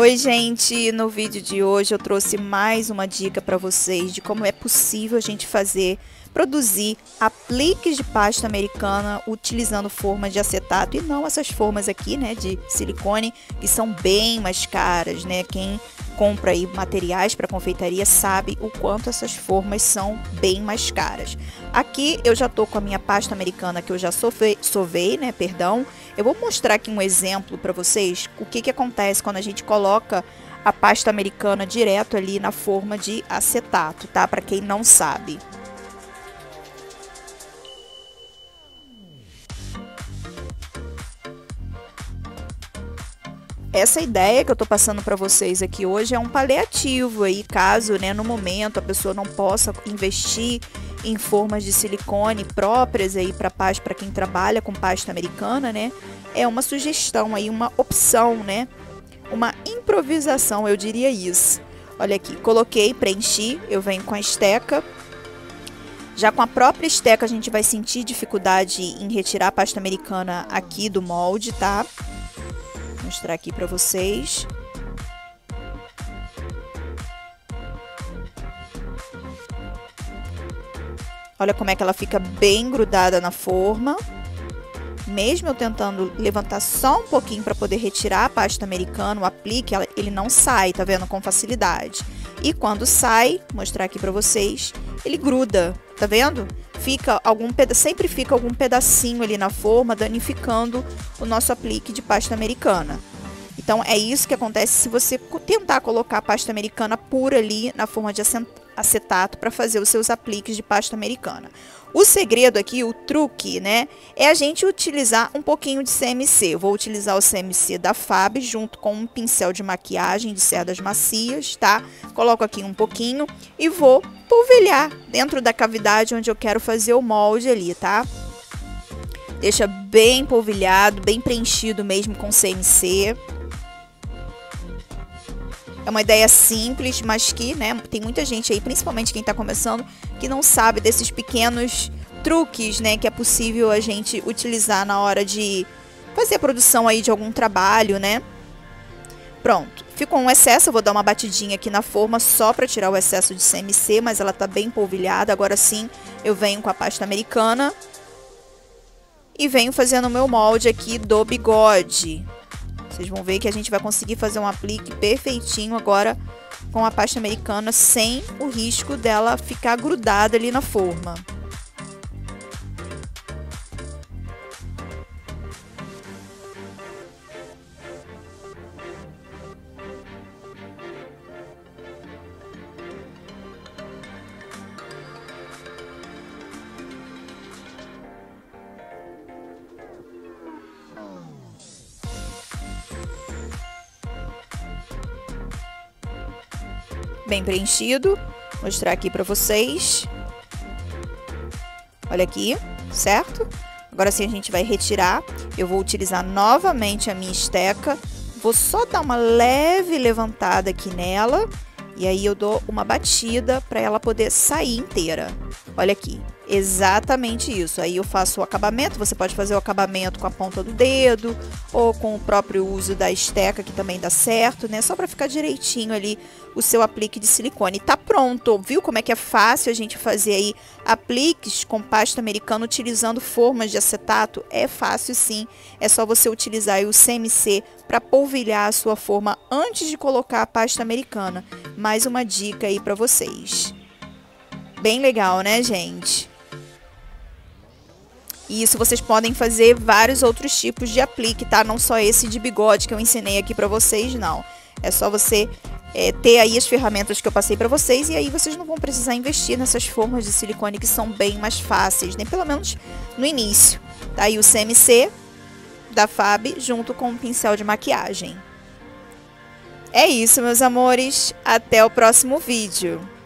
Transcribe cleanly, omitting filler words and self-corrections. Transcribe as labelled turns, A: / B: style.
A: Oi, gente! No vídeo de hoje eu trouxe mais uma dica para vocês de como é possível a gente produzir apliques de pasta americana utilizando formas de acetato e não essas formas aqui, né, de silicone, que são bem mais caras, né? Quem compra aí materiais para confeitaria sabe o quanto essas formas são bem mais caras. Aqui eu já tô com a minha pasta americana que eu já sovei, né, perdão. Eu vou mostrar aqui um exemplo para vocês o que acontece quando a gente coloca a pasta americana direto ali na forma de acetato, tá? Para quem não sabe. Essa ideia que eu tô passando para vocês aqui hoje é um paliativo aí, caso, né, no momento a pessoa não possa investir em formas de silicone próprias aí para quem trabalha com pasta americana, né? É uma sugestão aí, uma opção, né? Uma improvisação, eu diria isso. Olha aqui, coloquei, preenchi, eu venho com a esteca. Já com a própria esteca a gente vai sentir dificuldade em retirar a pasta americana aqui do molde, tá? Vou mostrar aqui para vocês. Olha como é que ela fica bem grudada na forma. Mesmo eu tentando levantar só um pouquinho para poder retirar a pasta americana, o aplique, ele não sai, tá vendo? Com facilidade. E quando sai, vou mostrar aqui para vocês, ele gruda, tá vendo? Sempre fica algum pedacinho ali na forma, danificando o nosso aplique de pasta americana. Então, é isso que acontece se você tentar colocar a pasta americana pura ali na forma de acetato para fazer os seus apliques de pasta americana. O segredo aqui, o truque, né, é a gente utilizar um pouquinho de CMC. Eu vou utilizar o CMC da FAB junto com um pincel de maquiagem de cerdas macias, tá? Coloco aqui um pouquinho e vou polvilhar dentro da cavidade onde eu quero fazer o molde ali, tá? Deixa bem polvilhado, bem preenchido mesmo com CMC. É uma ideia simples, mas que, né, tem muita gente aí, principalmente quem está começando, que não sabe desses pequenos truques, né, que é possível a gente utilizar na hora de fazer a produção aí de algum trabalho, né? Pronto. Ficou um excesso, eu vou dar uma batidinha aqui na forma só para tirar o excesso de CMC, mas ela tá bem polvilhada. Agora sim, eu venho com a pasta americana e venho fazendo o meu molde aqui do bigode. Vocês vão ver que a gente vai conseguir fazer um aplique perfeitinho agora com a pasta americana, sem o risco dela ficar grudada ali na forma. Bem preenchido, vou mostrar aqui para vocês. Olha aqui, certo? Agora sim a gente vai retirar. Eu vou utilizar novamente a minha esteca. Vou só dar uma leve levantada aqui nela. E aí eu dou uma batida para ela poder sair inteira. Olha aqui, exatamente isso. Aí eu faço o acabamento, você pode fazer o acabamento com a ponta do dedo ou com o próprio uso da esteca, que também dá certo, né? Só para ficar direitinho ali o seu aplique de silicone. Tá pronto, viu como é que é fácil a gente fazer aí apliques com pasta americana utilizando formas de acetato? É fácil sim, é só você utilizar aí o CMC para polvilhar a sua forma antes de colocar a pasta americana. Mais uma dica aí para vocês. Bem legal, né, gente? E isso vocês podem fazer vários outros tipos de aplique, tá? Não só esse de bigode que eu ensinei aqui pra vocês, não. É só você ter aí as ferramentas que eu passei pra vocês e aí vocês não vão precisar investir nessas formas de silicone que são bem mais fáceis, né? Pelo menos no início. Tá aí o CMC da FAB junto com o pincel de maquiagem. É isso, meus amores. Até o próximo vídeo.